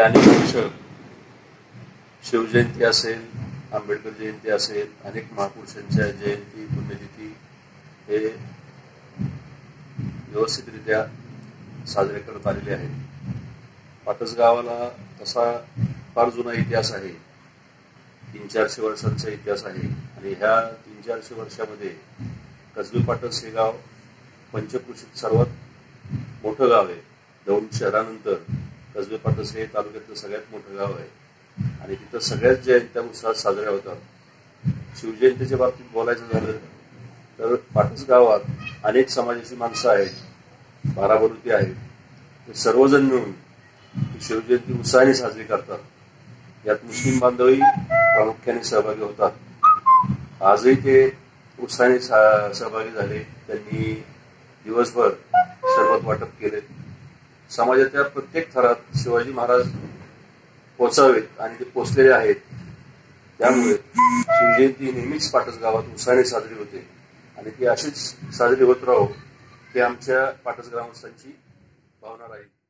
अनेक वर्ष शिवजयंती असेल, आंबेडकर जयंती असेल, अनेक महापुरुषांच्या जयंती पुण्यतिथी हे व्यवस्थितरित्या साजरे करत आलेले आहेत. पाटस गावाला तसा फार जुना इतिहास आहे. 300-400 वर्षांचा इतिहास आहे आणि ह्या 300-400 वर्षामध्ये कसबे पाटस हे गाव पंचक्रोशीत सर्वात मोठं गाव आहे. दौंड शहरानंतर कसबे पाटस हे तालुक्यातलं सगळ्यात मोठं गाव आहे आणि तिथं सगळ्याच जयंत्या उत्साहात साजऱ्या होतात. शिवजयंतीच्या बाबतीत बोलायचं झालं तर पाटस गावात अनेक समाजाची माणसं आहेत, बाराबलुती आहेत. ते सर्वजण मिळून शिवजयंती उत्साहाने साजरी करतात. यात मुस्लिम बांधवही प्रामुख्याने सहभागी होतात. आजही ते उत्साहाने सहभागी झाले. त्यांनी दिवसभर सरबत वाटप केले. समाजाच्या प्रत्येक थरात शिवाजी महाराज पोचावेत आणि ते पोचलेले आहेत. त्यामुळे शिवजयंती नेहमीच पाटस गावात उत्साहाने साजरी होते आणि ती अशीच साजरी होत राहो ही आमच्या पाटस ग्रामस्थांची भावना राहील.